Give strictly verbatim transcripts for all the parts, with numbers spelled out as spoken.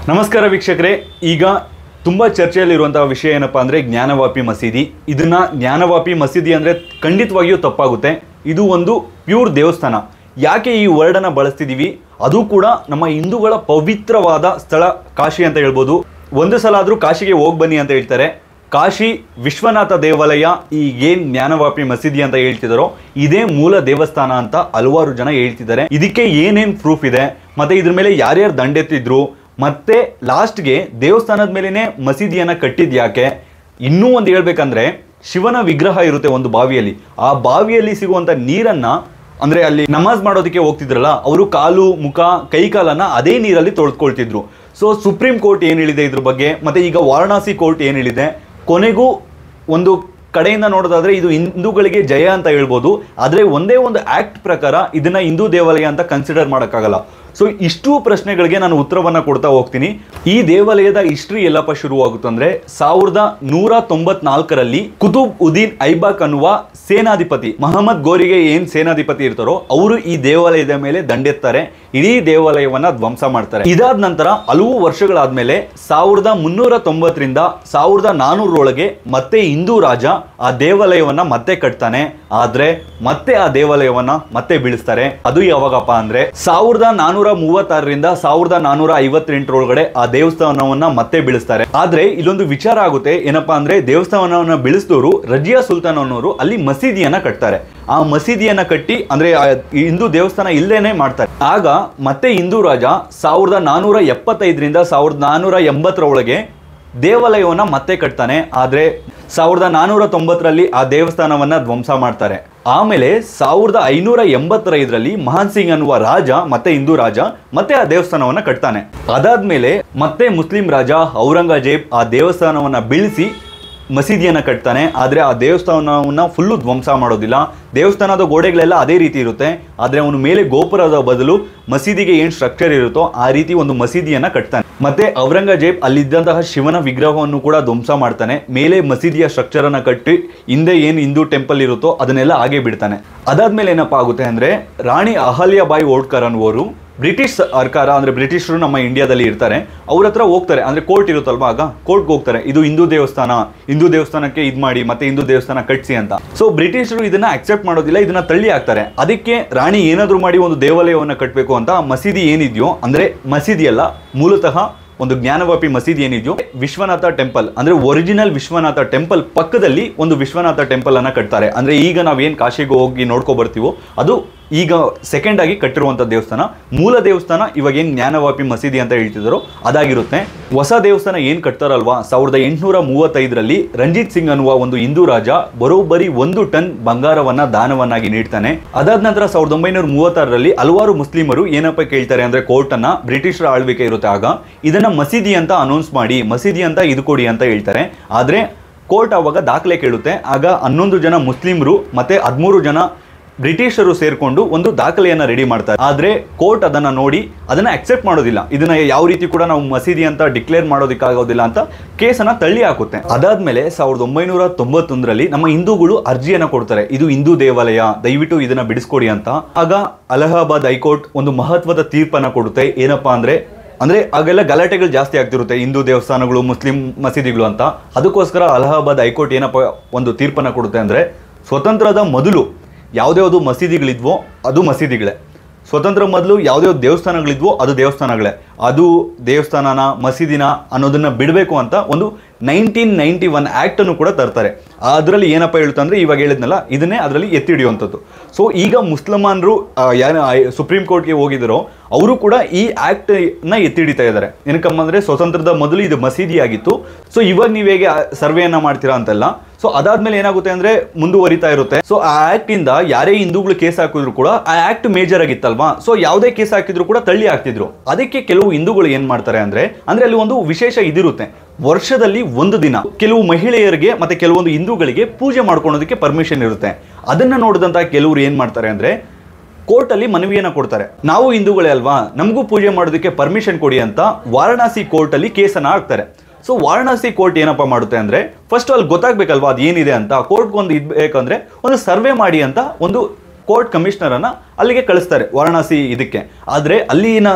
ನಮಸ್ಕಾರ ವೀಕ್ಷಕರೇ, ಈಗ ತುಂಬ ಚರ್ಚೆಯಲ್ಲಿರುವಂತಹ ವಿಷಯ ಏನಪ್ಪಾ ಅಂದರೆ ಜ್ಞಾನವಾಪಿ ಮಸೀದಿ. ಇದನ್ನ ಜ್ಞಾನವಾಪಿ ಮಸೀದಿ ಅಂದರೆ ಖಂಡಿತವಾಗಿಯೂ ತಪ್ಪಾಗುತ್ತೆ. ಇದು ಒಂದು ಪ್ಯೂರ್ ದೇವಸ್ಥಾನ. ಯಾಕೆ ಈ ವರ್ಡನ್ನು ಬಳಸ್ತಿದ್ದೀವಿ? ಅದು ಕೂಡ ನಮ್ಮ ಹಿಂದೂಗಳ ಪವಿತ್ರವಾದ ಸ್ಥಳ ಕಾಶಿ ಅಂತ ಹೇಳ್ಬೋದು. ಒಂದು ಸಲ ಆದರೂ ಕಾಶಿಗೆ ಹೋಗಿ ಬನ್ನಿ ಅಂತ ಹೇಳ್ತಾರೆ. ಕಾಶಿ ವಿಶ್ವನಾಥ ದೇವಾಲಯ ಈ ಏನು ಜ್ಞಾನವಾಪಿ ಮಸೀದಿ ಅಂತ ಹೇಳ್ತಿದಾರೋ ಇದೇ ಮೂಲ ದೇವಸ್ಥಾನ ಅಂತ ಹಲವಾರು ಜನ ಹೇಳ್ತಿದ್ದಾರೆ. ಇದಕ್ಕೆ ಏನೇನು ಪ್ರೂಫ್ ಇದೆ, ಮತ್ತೆ ಇದ್ರ ಮೇಲೆ ಯಾರ್ಯಾರು ದಂಡೆತ್ತಿದ್ರು, ಮತ್ತೆ ಲಾಸ್ಟ್ಗೆ ದೇವಸ್ಥಾನದ ಮೇಲೇನೆ ಮಸೀದಿಯನ್ನ ಕಟ್ಟಿದ್ ಯಾಕೆ? ಇನ್ನೂ ಒಂದು ಹೇಳ್ಬೇಕಂದ್ರೆ, ಶಿವನ ವಿಗ್ರಹ ಇರುತ್ತೆ ಒಂದು ಬಾವಿಯಲ್ಲಿ. ಆ ಬಾವಿಯಲ್ಲಿ ಸಿಗುವಂತ ನೀರನ್ನ ಅಂದ್ರೆ ಅಲ್ಲಿ ನಮಾಜ್ ಮಾಡೋದಕ್ಕೆ ಹೋಗ್ತಿದ್ರಲ್ಲ, ಅವರು ಕಾಲು ಮುಖ ಕೈ ಕಾಲನ್ನ ಅದೇ ನೀರಲ್ಲಿ ತೊಳೆದುಕೊಳ್ತಿದ್ರು. ಸೊ ಸುಪ್ರೀಂ ಕೋರ್ಟ್ ಏನ್ ಹೇಳಿದೆ ಇದ್ರ ಬಗ್ಗೆ, ಮತ್ತೆ ಈಗ ವಾರಣಾಸಿ ಕೋರ್ಟ್ ಏನ್ ಹೇಳಿದೆ, ಕೊನೆಗೂ ಒಂದು ಕಡೆಯಿಂದ ನೋಡೋದಾದ್ರೆ ಇದು ಹಿಂದೂಗಳಿಗೆ ಜಯ ಅಂತ ಹೇಳ್ಬೋದು. ಆದ್ರೆ ಒಂದೇ ಒಂದು ಆಕ್ಟ್ ಪ್ರಕಾರ ಇದನ್ನ ಹಿಂದೂ ದೇವಾಲಯ ಅಂತ ಕನ್ಸಿಡರ್ ಮಾಡೋಕ್ಕಾಗಲ್ಲ. ಸೊ ಇಷ್ಟು ಪ್ರಶ್ನೆಗಳಿಗೆ ನಾನು ಉತ್ತರವನ್ನ ಕೊಡ್ತಾ ಹೋಗ್ತೀನಿ. ಈ ದೇವಾಲಯದ ಹಿಸ್ಟ್ರಿ ಎಲ್ಲಪ್ಪ ಶುರುವಾಗುತ್ತಂದ್ರೆ ಸಾವಿರದ ನೂರ ತೊಂಬತ್ನಾಲ್ಕರಲ್ಲಿ ಕುತುಬ್ ಉದ್ದೀನ್ ಐಬಕ್ ಅನ್ನುವ ಸೇನಾಧಿಪತಿ, ಮಹಮ್ಮದ್ ಗೋರಿಗೆ ಏನ್ ಸೇನಾಧಿಪತಿ ಇರ್ತಾರೋ ಅವರು ಈ ದೇವಾಲಯದ ಮೇಲೆ ದಂಡೆತ್ತಾರೆ, ಇಡೀ ದೇವಾಲಯವನ್ನ ಧ್ವಂಸ ಮಾಡ್ತಾರೆ. ಇದಾದ ನಂತರ ಹಲವು ವರ್ಷಗಳಾದ್ಮೇಲೆ ಸಾವಿರದ ಮುನ್ನೂರ ತೊಂಬತ್ತರಿಂದ ಸಾವಿರದ ನಾನೂರೊಳಗೆ ಮತ್ತೆ ಹಿಂದೂ ರಾಜ ಆ ದೇವಾಲಯವನ್ನ ಮತ್ತೆ ಕಟ್ತಾನೆ. ಆದ್ರೆ ಮತ್ತೆ ಆ ದೇವಾಲಯವನ್ನ ಮತ್ತೆ ಬೀಳಿಸ್ತಾರೆ. ಅದು ಯಾವಾಗಪ್ಪ ಅಂದ್ರೆ ಸಾವಿರದ ನಾನೂರ ಮೂವತ್ತಾರರಿಂದ ಸಾವಿರದ ನಾನೂರ ಐವತ್ತೆಂಟರೊಳಗಡೆ ಆ ದೇವಸ್ಥಾನವನ್ನ ಮತ್ತೆ ಬೀಳಿಸ್ತಾರೆ. ಆದ್ರೆ ಇಲ್ಲೊಂದು ವಿಚಾರ ಆಗುತ್ತೆ, ಏನಪ್ಪಾ ಅಂದ್ರೆ ದೇವಸ್ಥಾನವನ್ನ ಬೀಳಿಸಿದವರು ರಜಿಯಾ ಸುಲ್ತಾನ್ ಅನ್ನೋರು ಅಲ್ಲಿ ಮಸೀದಿಯನ್ನ ಕಟ್ತಾರೆ. ಆ ಮಸೀದಿಯನ್ನ ಕಟ್ಟಿ ಅಂದ್ರೆ ಹಿಂದೂ ದೇವಸ್ಥಾನ ಇಲ್ಲೇನೆ ಮಾಡ್ತಾರೆ. ಆಗ ಮತ್ತೆ ಹಿಂದೂ ರಾಜ ಸಾವಿರದ ನಾನೂರ ಎಪ್ಪತ್ತೈದರಿಂದ ಸಾವಿರದ ನಾನೂರ ಎಂಬತ್ತರ ಒಳಗೆ ದೇವಾಲಯವನ್ನ ಮತ್ತೆ ಕಟ್ತಾನೆ. ಆದ್ರೆ ಸಾವಿರದ ನಾನೂರ ತೊಂಬತ್ತರಲ್ಲಿ ಆ ದೇವಸ್ಥಾನವನ್ನ ಧ್ವಂಸ ಮಾಡ್ತಾರೆ. ಆಮೇಲೆ ಸಾವಿರದ ಐನೂರ ಎಂಬತ್ತೈದರಲ್ಲಿ ಮಹಾನ್ ಸಿಂಗ್ ಅನ್ನುವ ರಾಜ ಮತ್ತೆ ಹಿಂದೂ ರಾಜ ಮತ್ತೆ ಆ ದೇವಸ್ಥಾನವನ್ನ ಕಟ್ತಾನೆ. ಅದಾದ್ಮೇಲೆ ಮತ್ತೆ ಮುಸ್ಲಿಂ ರಾಜ ಔರಂಗಜೇಬ್ ಆ ದೇವಸ್ಥಾನವನ್ನ ಬೀಳಿಸಿ ಮಸೀದಿಯನ್ನ ಕಟ್ತಾನೆ. ಆದ್ರೆ ಆ ದೇವಸ್ಥಾನವನ್ನ ಫುಲ್ಲು ಧ್ವಂಸ ಮಾಡೋದಿಲ್ಲ. ದೇವಸ್ಥಾನದ ಗೋಡೆಗಳೆಲ್ಲ ಅದೇ ರೀತಿ ಇರುತ್ತೆ. ಆದ್ರೆ ಅವನ ಮೇಲೆ ಗೋಪುರದ ಬದಲು ಮಸೀದಿಗೆ ಏನ್ ಸ್ಟ್ರಕ್ಚರ್ ಇರುತ್ತೋ ಆ ರೀತಿ ಒಂದು ಮಸೀದಿಯನ್ನ ಕಟ್ತಾನೆ. ಮತ್ತೆ ಔರಂಗಜೇಬ್ ಅಲ್ಲಿದ್ದಂತಹ ಶಿವನ ವಿಗ್ರಹವನ್ನು ಕೂಡ ಧ್ವಂಸ ಮಾಡ್ತಾನೆ. ಮೇಲೆ ಮಸೀದಿಯ ಸ್ಟ್ರಕ್ಚರ್ ಅನ್ನ ಕಟ್ಟಿ ಹಿಂದೆ ಏನ್ ಹಿಂದೂ ಟೆಂಪಲ್ ಇರುತ್ತೋ ಅದನ್ನೆಲ್ಲ ಹಾಗೆ ಬಿಡ್ತಾನೆ. ಅದಾದ್ಮೇಲೆ ಏನಪ್ಪಾ ಆಗುತ್ತೆ ಅಂದ್ರೆ, ರಾಣಿ ಅಹಲ್ಯಾಬಾಯಿ ಹೋಳ್ಕರ್ ಅನ್ನುವರು ಬ್ರಿಟಿಷ್ ಸರ್ಕಾರ ಅಂದ್ರೆ ಬ್ರಿಟಿಷರು ನಮ್ಮ ಇಂಡಿಯಾದಲ್ಲಿ ಇರ್ತಾರೆ, ಅವ್ರ ಹತ್ರ ಹೋಗ್ತಾರೆ. ಅಂದ್ರೆ ಕೋರ್ಟ್ ಇರುತ್ತಲ್ವಾ, ಆಗ ಕೋರ್ಟ್ಗೆ ಹೋಗ್ತಾರೆ, ಇದು ಹಿಂದೂ ದೇವಸ್ಥಾನ, ಹಿಂದೂ ದೇವಸ್ಥಾನಕ್ಕೆ ಇದ್ ಮಾಡಿ ಮತ್ತೆ ಹಿಂದೂ ದೇವಸ್ಥಾನ ಕಟ್ಸಿ ಅಂತ. ಸೊ ಬ್ರಿಟಿಷರು ಇದನ್ನ ಅಕ್ಸೆಪ್ಟ್ ಮಾಡೋದಿಲ್ಲ, ಇದನ್ನ ತಳ್ಳಿ ಹಾಕ್ತಾರೆ. ಅದಕ್ಕೆ ರಾಣಿ ಏನಾದ್ರು ಮಾಡಿ ಒಂದು ದೇವಾಲಯವನ್ನ ಕಟ್ಟಬೇಕು ಅಂತ ಮಸೀದಿ ಏನಿದೆಯೋ, ಅಂದ್ರೆ ಮಸೀದಿ ಅಲ್ಲ, ಮೂಲತಃ ಒಂದು ಜ್ಞಾನವಾಪಿ ಮಸೀದಿ ಏನಿದೆಯೋ ವಿಶ್ವನಾಥ ಟೆಂಪಲ್ ಅಂದ್ರೆ ಒರಿಜಿನಲ್ ವಿಶ್ವನಾಥ ಟೆಂಪಲ್ ಪಕ್ಕದಲ್ಲಿ ಒಂದು ವಿಶ್ವನಾಥ ಟೆಂಪಲ್ ಅನ್ನ ಕಟ್ತಾರೆ. ಅಂದ್ರೆ ಈಗ ನಾವೇನ್ ಕಾಶಿಗೆ ಹೋಗಿ ನೋಡ್ಕೊ ಬರ್ತೀವೋ ಅದು ಈಗ ಸೆಕೆಂಡ್ ಆಗಿ ಕಟ್ಟಿರುವಂತ ದೇವಸ್ಥಾನ. ಮೂಲ ದೇವಸ್ಥಾನ ಇವಾಗ ಏನ್ ಜ್ಞಾನವಾಪಿ ಮಸೀದಿ ಅಂತ ಹೇಳ್ತಿದಾರೋ ಅದಾಗಿರುತ್ತೆ. ಹೊಸ ದೇವಸ್ಥಾನ ಏನ್ ಕಟ್ತಾರಲ್ವಾ, ಸಾವಿರದ ಎಂಟುನೂರ ಮೂವತ್ತೈದರಲ್ಲಿ ರಂಜಿತ್ ಸಿಂಗ್ ಅನ್ನುವ ಒಂದು ಹಿಂದೂ ರಾಜ ಬರೋಬ್ಬರಿ ಒಂದು ಟನ್ ಬಂಗಾರವನ್ನ ದಾನವನ್ನಾಗಿ ನೀಡ್ತಾನೆ. ಅದಾದ ನಂತರ ಸಾವಿರದ ಒಂಬೈನೂರ ಮೂವತ್ತಾರರಲ್ಲಿ ಹಲವಾರು ಮುಸ್ಲಿಮರು ಏನಪ್ಪ ಕೇಳ್ತಾರೆ ಅಂದ್ರೆ, ಕೋರ್ಟ್ ಅನ್ನ, ಬ್ರಿಟಿಷರ ಆಳ್ವಿಕೆ ಇರುತ್ತೆ ಆಗ, ಇದನ್ನ ಮಸೀದಿ ಅಂತ ಅನೌನ್ಸ್ ಮಾಡಿ, ಮಸೀದಿ ಅಂತ ಇದು ಕೊಡಿ ಅಂತ ಹೇಳ್ತಾರೆ. ಆದ್ರೆ ಕೋರ್ಟ್ ಅವಾಗ ದಾಖಲೆ ಕೇಳುತ್ತೆ. ಆಗ ಹನ್ನೊಂದು ಜನ ಮುಸ್ಲಿಮರು ಮತ್ತೆ ಹದಿಮೂರು ಜನ ಬ್ರಿಟಿಷರು ಸೇರ್ಕೊಂಡು ಒಂದು ದಾಖಲೆಯನ್ನ ರೆಡಿ ಮಾಡ್ತಾರೆ. ಆದ್ರೆ ಕೋರ್ಟ್ ಅದನ್ನ ನೋಡಿ ಅದನ್ನ ಅಕ್ಸೆಪ್ಟ್ ಮಾಡೋದಿಲ್ಲ. ಇದನ್ನ ಯಾವ ರೀತಿ ಕೂಡ ನಾವು ಮಸೀದಿ ಅಂತ ಡಿಕ್ಲೇರ್ ಮಾಡೋದಕ್ಕಾಗೋದಿಲ್ಲ ಅಂತ ಕೇಸನ್ನ ತಳ್ಳಿ ಹಾಕುತ್ತೆ. ಅದಾದ್ಮೇಲೆ ಸಾವಿರದ ಒಂಬೈನೂರ ತೊಂಬತ್ತೊಂದರಲ್ಲಿ ನಮ್ಮ ಹಿಂದೂಗಳು ಅರ್ಜಿಯನ್ನ ಕೊಡ್ತಾರೆ, ಇದು ಹಿಂದೂ ದೇವಾಲಯ, ದಯವಿಟ್ಟು ಇದನ್ನ ಬಿಡಿಸ್ಕೊಡಿ ಅಂತ. ಆಗ ಅಲಹಾಬಾದ್ ಹೈಕೋರ್ಟ್ ಒಂದು ಮಹತ್ವದ ತೀರ್ಪನ್ನ ಕೊಡುತ್ತೆ. ಏನಪ್ಪಾ ಅಂದ್ರೆ ಅಂದ್ರೆ ಆಗೆಲ್ಲ ಗಲಾಟೆಗಳು ಜಾಸ್ತಿ ಆಗ್ತಿರುತ್ತೆ, ಹಿಂದೂ ದೇವಸ್ಥಾನಗಳು ಮುಸ್ಲಿಂ ಮಸೀದಿಗಳು ಅಂತ. ಅದಕ್ಕೋಸ್ಕರ ಅಲಹಾಬಾದ್ ಹೈಕೋರ್ಟ್ ಏನಪ್ಪ ಒಂದು ತೀರ್ಪನ್ನ ಕೊಡುತ್ತೆ ಅಂದ್ರೆ, ಸ್ವತಂತ್ರದ ಮೊದಲು ಯಾವುದ್ಯಾವುದು ಮಸೀದಿಗಳಿದ್ವೋ ಅದು ಮಸೀದಿಗಳೇ, ಸ್ವತಂತ್ರ ಮೊದಲು ಯಾವುದ್ಯಾವ್ದು ದೇವಸ್ಥಾನಗಳಿದ್ವೋ ಅದು ದೇವಸ್ಥಾನಗಳೇ, ಅದು ದೇವಸ್ಥಾನನ ಮಸೀದಿನ ಅನ್ನೋದನ್ನ ಬಿಡಬೇಕು ಅಂತ ಒಂದು ನೈನ್ಟೀನ್ ನೈನ್ಟಿ ಒನ್ ಆಕ್ಟ್ ಅನ್ನು ಕೂಡ ತರ್ತಾರೆ. ಅದರಲ್ಲಿ ಏನಪ್ಪ ಹೇಳ್ತಂದ್ರೆ, ಇವಾಗ ಹೇಳಿದ್ನಲ್ಲ ಇದನ್ನೇ ಅದರಲ್ಲಿ ಎತ್ತಿ ಹಿಡಿಯುವಂಥದ್ದು. ಸೊ ಈಗ ಮುಸ್ಲಿಮಾನರು ಯಾರು ಸುಪ್ರೀಂ ಕೋರ್ಟ್ಗೆ ಹೋಗಿದ್ದಾರೋ ಅವರು ಕೂಡ ಈ ಆಕ್ಟ್ ನ ಎತ್ತಿ ಹಿಡಿತಾ ಇದ್ದಾರೆ. ಏನಕ್ಕಮ್ಮ ಅಂದ್ರೆ, ಸ್ವತಂತ್ರದ ಮೊದಲು ಇದು ಮಸೀದಿ ಆಗಿತ್ತು, ಸೊ ಇವಾಗ ನೀವು ಹೇಗೆ ಸರ್ವೆಯನ್ನ ಮಾಡ್ತೀರಾ ಅಂತೆಲ್ಲ. ಸೊ ಅದಾದ್ಮೇಲೆ ಏನಾಗುತ್ತೆ ಅಂದ್ರೆ ಮುಂದುವರಿತಾ ಇರುತ್ತೆ. ಸೊ ಆ ಆಕ್ಟ್ ಇಂದ ಯಾರೇ ಹಿಂದೂಗಳು ಕೇಸ್ ಹಾಕಿದ್ರು ಕೂಡ ಆ ಆಕ್ಟ್ ಮೇಜರ್ ಆಗಿತ್ತಲ್ವಾ, ಸೊ ಯಾವುದೇ ಕೇಸ್ ಹಾಕಿದ್ರು ಕೂಡ ತಳ್ಳಿ ಹಾಕ್ತಿದ್ರು. ಅದಕ್ಕೆ ಕೆಲವು ಹಿಂದೂಗಳು ಏನ್ ಮಾಡ್ತಾರೆ ಅಂದ್ರೆ ಅಂದ್ರೆ ಅಲ್ಲಿ ಒಂದು ವಿಶೇಷ ಇದಿರುತ್ತೆ, ವರ್ಷದಲ್ಲಿ ಒಂದು ದಿನ ಕೆಲವು ಮಹಿಳೆಯರಿಗೆ ಮತ್ತೆ ಕೆಲವೊಂದು ಹಿಂದೂಗಳಿಗೆ ಪೂಜೆ ಮಾಡ್ಕೊಳ್ಳೋದಕ್ಕೆ ಪರ್ಮಿಷನ್ ಇರುತ್ತೆ. ಅದನ್ನ ನೋಡಿದಂತ ಕೆಲವರು ಏನ್ ಮಾಡ್ತಾರೆ ಅಂದ್ರೆ ಕೋರ್ಟ್ ಅಲ್ಲಿ ಮನವಿಯನ್ನ ಕೊಡ್ತಾರೆ, ನಾವು ಹಿಂದೂಗಳೇ ಅಲ್ವಾ, ನಮಗೂ ಪೂಜೆ ಮಾಡೋದಕ್ಕೆ ಪರ್ಮಿಷನ್ ಕೊಡಿ ಅಂತ ವಾರಣಾಸಿ ಕೋರ್ಟ್ ಅಲ್ಲಿ ಕೇಸನ್ನ ಹಾಕ್ತಾರೆ. ಸೊ ವಾರಣಾಸಿ ಕೋರ್ಟ್ ಏನಪ್ಪಾ ಮಾಡುತ್ತೆ ಅಂದ್ರೆ, ಫಸ್ಟ್ ಅಲ್ಲಿ ಗೊತ್ತಾಗ್ಬೇಕಲ್ವಾ ಅದು ಏನಿದೆ ಅಂತ. ಕೋರ್ಟ್ ಒಂದು ಇದ್ಬೇಕಂದ್ರೆ ಒಂದು ಸರ್ವೆ ಮಾಡಿ ಅಂತ ಒಂದು ಕೋರ್ಟ್ ಕಮಿಷನರ್ ಅನ್ನ ಅಲ್ಲಿಗೆ ಕಳಿಸ್ತಾರೆ ವಾರಣಾಸಿ ಇದಕ್ಕೆ. ಆದ್ರೆ ಅಲ್ಲಿನ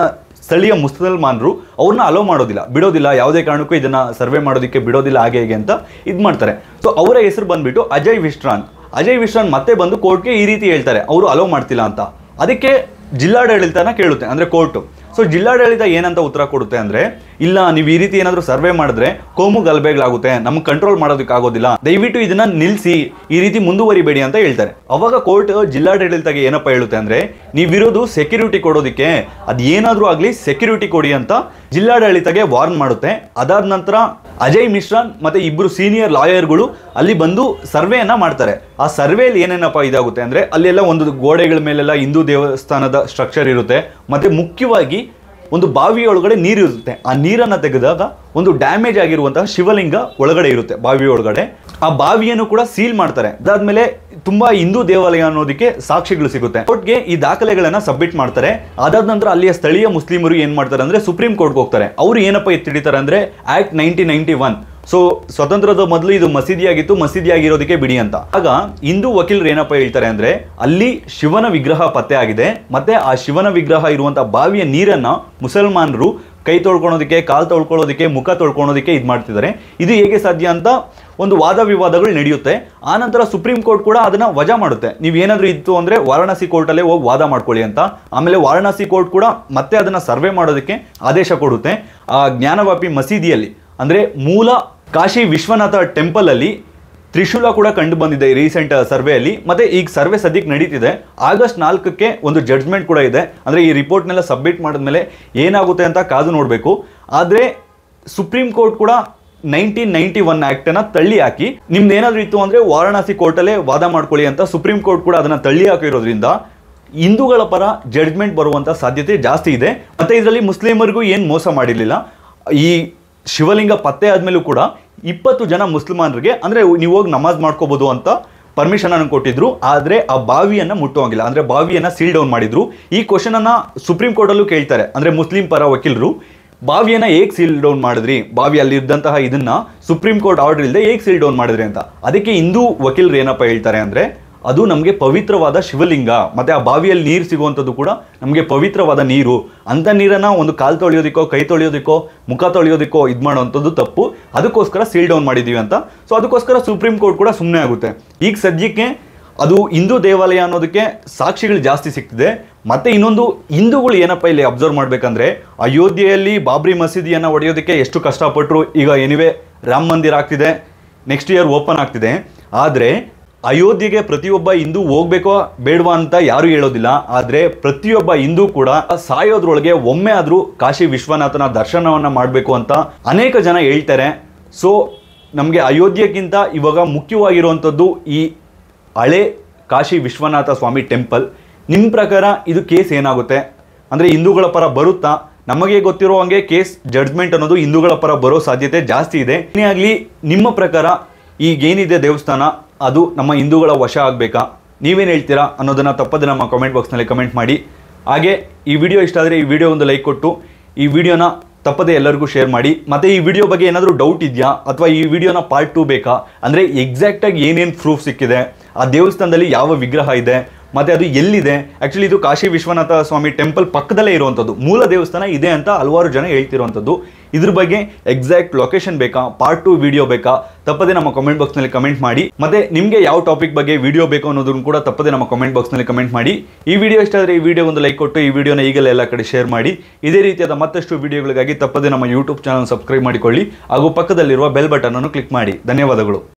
ಸ್ಥಳೀಯ ಮುಸಲ್ಮಾನರು ಅವ್ರನ್ನ ಅಲೋ ಮಾಡೋದಿಲ್ಲ, ಬಿಡೋದಿಲ್ಲ, ಯಾವುದೇ ಕಾರಣಕ್ಕೂ ಇದನ್ನ ಸರ್ವೆ ಮಾಡೋದಕ್ಕೆ ಬಿಡೋದಿಲ್ಲ ಹಾಗೆ ಹೇಗೆ ಅಂತ ಇದು ಮಾಡ್ತಾರೆ. ಸೊ ಅವರ ಹೆಸರು ಬಂದ್ಬಿಟ್ಟು ಅಜಯ್ ವಿಶ್ರಾನ್. ಅಜಯ್ ವಿಶ್ರಾನ್ ಮತ್ತೆ ಬಂದು ಕೋರ್ಟ್ಗೆ ಈ ರೀತಿ ಹೇಳ್ತಾರೆ, ಅವರು ಅಲೋ ಮಾಡ್ತಿಲ್ಲ ಅಂತ. ಅದಕ್ಕೆ ಜಿಲ್ಲಾಡಳಿತನ ಕೇಳುತ್ತೆ, ಅಂದರೆ ಕೋರ್ಟು. ಸೊ ಜಿಲ್ಲಾಡಳಿತ ಏನಂತ ಉತ್ತರ ಕೊಡುತ್ತೆ ಅಂದರೆ, ಇಲ್ಲ ನೀವು ಈ ರೀತಿ ಏನಾದರೂ ಸರ್ವೆ ಮಾಡಿದ್ರೆ ಕೋಮು ಗಲಭೆಗಳಾಗುತ್ತೆ, ನಮ್ಗೆ ಕಂಟ್ರೋಲ್ ಮಾಡೋದಕ್ಕಾಗೋದಿಲ್ಲ, ದಯವಿಟ್ಟು ಇದನ್ನ ನಿಲ್ಲಿಸಿ, ಈ ರೀತಿ ಮುಂದುವರಿಬೇಡಿ ಅಂತ ಹೇಳ್ತಾರೆ. ಅವಾಗ ಕೋರ್ಟ್ ಜಿಲ್ಲಾಡಳಿತಗೆ ಏನಪ್ಪ ಹೇಳುತ್ತೆ ಅಂದರೆ, ನೀವಿರೋದು ಸೆಕ್ಯೂರಿಟಿ ಕೊಡೋದಕ್ಕೆ, ಅದು ಏನಾದರೂ ಆಗಲಿ ಸೆಕ್ಯೂರಿಟಿ ಕೊಡಿ ಅಂತ ಜಿಲ್ಲಾಡಳಿತಗೆ ವಾರ್ನ್ ಮಾಡುತ್ತೆ. ಅದಾದ ನಂತರ ಅಜಯ್ ಮಿಶ್ರಾನ್ ಮತ್ತೆ ಇಬ್ಬರು ಸೀನಿಯರ್ ಲಾಯರ್ಗಳು ಅಲ್ಲಿ ಬಂದು ಸರ್ವೆಯನ್ನ ಮಾಡ್ತಾರೆ. ಆ ಸರ್ವೆಯಲ್ಲಿ ಏನೇನಪ್ಪ ಇದಾಗುತ್ತೆ ಅಂದರೆ, ಅಲ್ಲೆಲ್ಲ ಒಂದು ಗೋಡೆಗಳ ಮೇಲೆಲ್ಲ ಹಿಂದೂ ದೇವಸ್ಥಾನದ ಸ್ಟ್ರಕ್ಚರ್ ಇರುತ್ತೆ, ಮತ್ತೆ ಮುಖ್ಯವಾಗಿ ಒಂದು ಬಾವಿಯ ಒಳಗಡೆ ನೀರು ಇರುತ್ತೆ. ಆ ನೀರನ್ನು ತೆಗೆದಾಗ ಒಂದು ಡ್ಯಾಮೇಜ್ ಆಗಿರುವಂತಹ ಶಿವಲಿಂಗ ಒಳಗಡೆ ಇರುತ್ತೆ ಬಾವಿಯ ಒಳಗಡೆ. ಆ ಬಾವಿಯನ್ನು ಕೂಡ ಸೀಲ್ ಮಾಡ್ತಾರೆ. ಅದಾದ್ಮೇಲೆ ತುಂಬಾ ಹಿಂದೂ ದೇವಾಲಯ ಅನ್ನೋದಕ್ಕೆ ಸಾಕ್ಷಿಗಳು ಸಿಗುತ್ತೆ. ಕೋರ್ಟ್ಗೆ ಈ ದಾಖಲೆಗಳನ್ನ ಸಬ್ಮಿಟ್ ಮಾಡ್ತಾರೆ. ಅದಾದ ನಂತರ ಅಲ್ಲಿಯ ಸ್ಥಳೀಯ ಮುಸ್ಲಿಮರು ಏನ್ ಮಾಡ್ತಾರೆ ಅಂದ್ರೆ ಸುಪ್ರೀಂ ಕೋರ್ಟ್ಗೆ ಹೋಗ್ತಾರೆ. ಅವರು ಏನಪ್ಪ ಎತ್ತಿಡಿತಾರೆ ಅಂದ್ರೆ act nineteen ninety one. So ಸ್ವತಂತ್ರದ ಮೊದಲು ಇದು ಮಸೀದಿಯಾಗಿತ್ತು, ಮಸೀದಿಯಾಗಿರೋದಕ್ಕೆ ಬಿಡಿ ಅಂತ. ಆಗ ಹಿಂದೂ ವಕೀಲರು ಏನಪ್ಪ ಹೇಳ್ತಾರೆ ಅಂದ್ರೆ, ಅಲ್ಲಿ ಶಿವನ ವಿಗ್ರಹ ಪತ್ತೆ ಆಗಿದೆ, ಮತ್ತೆ ಆ ಶಿವನ ವಿಗ್ರಹ ಇರುವಂತಹ ಬಾವಿಯ ನೀರನ್ನ ಮುಸಲ್ಮಾನರು ಕೈ ತೊಳ್ಕೊಳೋದಕ್ಕೆ, ಕಾಲು ತೊಳ್ಕೊಳ್ಳೋದಕ್ಕೆ, ಮುಖ ತೊಳ್ಕೊಳೋದಕ್ಕೆ ಇದು ಮಾಡ್ತಿದ್ದಾರೆ. ಇದು ಹೇಗೆ ಸಾಧ್ಯ ಅಂತ ಒಂದು ವಾದ ವಿವಾದಗಳು ನಡೆಯುತ್ತೆ. ಆ ನಂತರ ಸುಪ್ರೀಂ ಕೋರ್ಟ್ ಕೂಡ ಅದನ್ನ ವಜಾ ಮಾಡುತ್ತೆ. ನೀವು ಏನಾದರೂ ಇತ್ತು ಅಂದ್ರೆ ವಾರಣಾಸಿ ಕೋರ್ಟಲ್ಲೇ ಹೋಗಿ ವಾದ ಮಾಡ್ಕೊಳ್ಳಿ ಅಂತ. ಆಮೇಲೆ ವಾರಣಾಸಿ ಕೋರ್ಟ್ ಕೂಡ ಮತ್ತೆ ಅದನ್ನ ಸರ್ವೆ ಮಾಡೋದಕ್ಕೆ ಆದೇಶ ಕೊಡುತ್ತೆ. ಆ ಜ್ಞಾನವಾಪಿ ಮಸೀದಿಯಲ್ಲಿ ಅಂದ್ರೆ ಮೂಲ ಕಾಶಿ ವಿಶ್ವನಾಥ ಟೆಂಪಲ್ ಅಲ್ಲಿ ತ್ರಿಶೂಲ ಕೂಡ ಕಂಡು ಬಂದಿದೆ ರೀಸೆಂಟ್ ಸರ್ವೆಯಲ್ಲಿ. ಮತ್ತೆ ಈಗ ಸರ್ವೆ ಸದ್ಯಕ್ಕೆ ನಡೀತಿದೆ. ಆಗಸ್ಟ್ ನಾಲ್ಕಕ್ಕೆ ಒಂದು ಜಡ್ಜ್ಮೆಂಟ್ ಕೂಡ ಇದೆ. ಅಂದ್ರೆ ಈ ರಿಪೋರ್ಟ್ನೆಲ್ಲ ಸಬ್ಮಿಟ್ ಮಾಡಿದ್ಮೇಲೆ ಏನಾಗುತ್ತೆ ಅಂತ ಕಾದು ನೋಡಬೇಕು. ಆದರೆ ಸುಪ್ರೀಂ ಕೋರ್ಟ್ ಕೂಡ ನೈನ್ಟೀನ್ ನೈನ್ಟಿ ಒನ್ ಆಕ್ಟ್ ಅನ್ನ ತಳ್ಳಿ ಹಾಕಿ, ನಿಮ್ದು ಏನಾದರೂ ಇತ್ತು ಅಂದ್ರೆ ವಾರಣಾಸಿ ಕೋರ್ಟಲ್ಲೇ ವಾದ ಮಾಡ್ಕೊಳ್ಳಿ ಅಂತ ಸುಪ್ರೀಂ ಕೋರ್ಟ್ ಕೂಡ ಅದನ್ನ ತಳ್ಳಿ ಹಾಕಿರೋದ್ರಿಂದ ಹಿಂದೂಗಳ ಪರ ಜಡ್ಜ್ಮೆಂಟ್ ಬರುವಂತ ಸಾಧ್ಯತೆ ಜಾಸ್ತಿ ಇದೆ. ಮತ್ತೆ ಇದರಲ್ಲಿ ಮುಸ್ಲಿಮರಿಗೂ ಏನು ಮೋಸ ಮಾಡಿರಲಿಲ್ಲ. ಈ ಶಿವಲಿಂಗ ಪತ್ತೆ ಆದ್ಮೇಲೂ ಕೂಡ ಇಪ್ಪತ್ತು ಜನ ಮುಸಲ್ಮಾನರಿಗೆ ಅಂದ್ರೆ ನೀವು ಹೋಗಿ ನಮಾಜ್ ಮಾಡ್ಕೋಬಹುದು ಅಂತ ಪರ್ಮಿಷನ್ ಅನ್ನು ಕೊಟ್ಟಿದ್ರು. ಆದ್ರೆ ಆ ಬಾವಿಯನ್ನ ಮುಟ್ಟುವಂಗಿಲ್ಲ, ಅಂದ್ರೆ ಬಾವಿಯನ್ನ ಸೀಲ್ ಡೌನ್ ಮಾಡಿದ್ರು. ಈ ಕ್ವಶನ್ ಅನ್ನ ಸುಪ್ರೀಂ ಕೋರ್ಟ್ ಅಲ್ಲೂ ಕೇಳ್ತಾರೆ, ಅಂದ್ರೆ ಮುಸ್ಲಿಂ ಪರ ವಕೀಲರು, ಬಾವಿಯನ್ನ ಹೇಗೆ ಸೀಲ್ ಡೌನ್ ಮಾಡಿದ್ರಿ, ಬಾವಿಯಲ್ಲಿ ಇದ್ದಂತಹ ಇದನ್ನ ಸುಪ್ರೀಂ ಕೋರ್ಟ್ ಆರ್ಡರ್ ಇಲ್ಲದೆ ಹೇಗೆ ಸೀಲ್ ಡೌನ್ ಮಾಡಿದ್ರಿ ಅಂತ. ಅದಕ್ಕೆ ಹಿಂದೂ ವಕೀಲರು ಏನಪ್ಪ ಹೇಳ್ತಾರೆ ಅಂದ್ರೆ, ಅದು ನಮಗೆ ಪವಿತ್ರವಾದ ಶಿವಲಿಂಗ, ಮತ್ತೆ ಆ ಬಾವಿಯಲ್ಲಿ ನೀರು ಸಿಗುವಂಥದ್ದು ಕೂಡ ನಮಗೆ ಪವಿತ್ರವಾದ ನೀರು. ಅಂಥ ನೀರನ್ನು ಒಂದು ಕಾಲು ತೊಳೆಯೋದಕ್ಕೋ, ಕೈ ತೊಳೆಯೋದಕ್ಕೋ, ಮುಖ ತೊಳೆಯೋದಕ್ಕೋ ಇದು ಮಾಡುವಂಥದ್ದು ತಪ್ಪು, ಅದಕ್ಕೋಸ್ಕರ ಸೀಲ್ ಡೌನ್ ಮಾಡಿದ್ದೀವಿ ಅಂತ. ಸೊ ಅದಕ್ಕೋಸ್ಕರ ಸುಪ್ರೀಂ ಕೋರ್ಟ್ ಕೂಡ ಸುಮ್ಮನೆ ಆಗುತ್ತೆ. ಈಗ ಸದ್ಯಕ್ಕೆ ಅದು ಹಿಂದೂ ದೇವಾಲಯ ಅನ್ನೋದಕ್ಕೆ ಸಾಕ್ಷಿಗಳು ಜಾಸ್ತಿ ಸಿಗ್ತಿದೆ. ಮತ್ತೆ ಇನ್ನೊಂದು ಹಿಂದೂಗಳು ಏನಪ್ಪ ಇಲ್ಲಿ ಅಬ್ಸರ್ವ್ ಮಾಡ್ಬೇಕಂದ್ರೆ, ಅಯೋಧ್ಯೆಯಲ್ಲಿ ಬಾಬ್ರಿ ಮಸೀದಿಯನ್ನು ಒಡೆಯೋದಕ್ಕೆ ಎಷ್ಟು ಕಷ್ಟಪಟ್ಟರು. ಈಗ ಎನಿವೆ ರಾಮ ಮಂದಿರ ಆಗ್ತಿದೆ, ನೆಕ್ಸ್ಟ್ ಇಯರ್ ಓಪನ್ ಆಗ್ತಿದೆ. ಆದರೆ ಅಯೋಧ್ಯೆಗೆ ಪ್ರತಿಯೊಬ್ಬ ಹಿಂದೂ ಹೋಗ್ಬೇಕೋ ಬೇಡವಾ ಅಂತ ಯಾರು ಹೇಳೋದಿಲ್ಲ. ಆದರೆ ಪ್ರತಿಯೊಬ್ಬ ಹಿಂದೂ ಕೂಡ ಸಾಯೋದ್ರೊಳಗೆ ಒಮ್ಮೆ ಆದರೂ ಕಾಶಿ ವಿಶ್ವನಾಥನ ದರ್ಶನವನ್ನ ಮಾಡಬೇಕು ಅಂತ ಅನೇಕ ಜನ ಹೇಳ್ತಾರೆ. ಸೊ ನಮಗೆ ಅಯೋಧ್ಯೆಗಿಂತ ಇವಾಗ ಮುಖ್ಯವಾಗಿರುವಂಥದ್ದು ಈ ಹಳೆ ಕಾಶಿ ವಿಶ್ವನಾಥ ಸ್ವಾಮಿ ಟೆಂಪಲ್. ನಿಮ್ಮ ಪ್ರಕಾರ ಇದು ಕೇಸ್ ಏನಾಗುತ್ತೆ ಅಂದರೆ ಹಿಂದೂಗಳ ಪರ ಬರುತ್ತಾ? ನಮಗೆ ಗೊತ್ತಿರೋ ಹಂಗೆ ಕೇಸ್ ಜಡ್ಜ್ಮೆಂಟ್ ಅನ್ನೋದು ಹಿಂದೂಗಳ ಪರ ಬರೋ ಸಾಧ್ಯತೆ ಜಾಸ್ತಿ ಇದೆ. ಏನೇ ಆಗಲಿ, ನಿಮ್ಮ ಪ್ರಕಾರ ಈಗೇನಿದೆ ದೇವಸ್ಥಾನ ಅದು ನಮ್ಮ ಹಿಂದೂಗಳ ವಶ ಆಗಬೇಕಾ? ನೀವೇನು ಹೇಳ್ತೀರಾ ಅನ್ನೋದನ್ನು ತಪ್ಪದೆ ನಮ್ಮ ಕಾಮೆಂಟ್ ಬಾಕ್ಸ್ನಲ್ಲಿ ಕಮೆಂಟ್ ಮಾಡಿ. ಹಾಗೆ ಈ ವಿಡಿಯೋ ಇಷ್ಟ ಆದರೆ ಈ ವಿಡಿಯೋ ಒಂದು ಲೈಕ್ ಕೊಟ್ಟು ಈ ವಿಡಿಯೋನ ತಪ್ಪದೆ ಎಲ್ಲರಿಗೂ ಶೇರ್ ಮಾಡಿ. ಮತ್ತು ಈ ವಿಡಿಯೋ ಬಗ್ಗೆ ಏನಾದರೂ ಡೌಟ್ ಇದೆಯಾ ಅಥವಾ ಈ ವಿಡಿಯೋನ ಪಾರ್ಟ್ ಟೂ ಬೇಕಾ, ಅಂದರೆ ಎಕ್ಸಾಕ್ಟಾಗಿ ಏನೇನು ಪ್ರೂಫ್ ಸಿಕ್ಕಿದೆ, ಆ ದೇವಸ್ಥಾನದಲ್ಲಿ ಯಾವ ವಿಗ್ರಹ ಇದೆ, ಮತ್ತು ಅದು ಎಲ್ಲಿದೆ, ಆ್ಯಕ್ಚುಲಿ ಇದು ಕಾಶಿ ವಿಶ್ವನಾಥ ಸ್ವಾಮಿ ಟೆಂಪಲ್ ಪಕ್ಕದಲ್ಲೇ ಇರುವಂಥದ್ದು, ಮೂಲ ದೇವಸ್ಥಾನ ಇದೆ ಅಂತ ಹಲವಾರು ಜನ ಹೇಳ್ತಿರುವಂಥದ್ದು. ಇದ್ರ ಬಗ್ಗೆ ಎಕ್ಸಾಕ್ಟ್ ಲೊಕೇಶನ್ ಬೇಕಾ, ಪಾರ್ಟ್ ಟು ವಿಡಿಯೋ ಬೇಕಾ, ತಪ್ಪದೆ ನಮ್ಮ ಕಾಮೆಂಟ್ ಬಾಕ್ಸ್ನಲ್ಲಿ ಕಮೆಂಟ್ ಮಾಡಿ. ಮತ್ತೆ ನಿಮಗೆ ಯಾವ ಟಾಪಿಕ್ ಬಗ್ಗೆ ವಿಡಿಯೋ ಬೇಕು ಅನ್ನೋದನ್ನು ಕೂಡ ತಪ್ಪದೆ ನಮ್ಮ ಕಾಮೆಂಟ್ ಬಾಕ್ಸ್ನಲ್ಲಿ ಕಮೆಂಟ್ ಮಾಡಿ. ಈ ವಿಡಿಯೋ ಇಷ್ಟ ಆದರೆ ಈ ವಿಡಿಯೋ ಒಂದು ಲೈಕ್ ಕೊಟ್ಟು ಈ ವಿಡಿಯೋನ ಈಗಲೇ ಎಲ್ಲ ಕಡೆ ಶೇರ್ ಮಾಡಿ. ಇದೇ ರೀತಿಯಾದ ಮತ್ತಷ್ಟು ವಿಡಿಯೋಗಳಿಗಾಗಿ ತಪ್ಪದೆ ನಮ್ಮ ಯೂಟ್ಯೂಬ್ ಚಾನಲ್ ಸಬ್ಸ್ಕ್ರೈಬ್ ಮಾಡಿಕೊಳ್ಳಿ ಹಾಗೂ ಪಕ್ಕದಲ್ಲಿರುವ ಬೆಲ್ ಬಟನ್ ಅನ್ನು ಕ್ಲಿಕ್ ಮಾಡಿ. ಧನ್ಯವಾದಗಳು.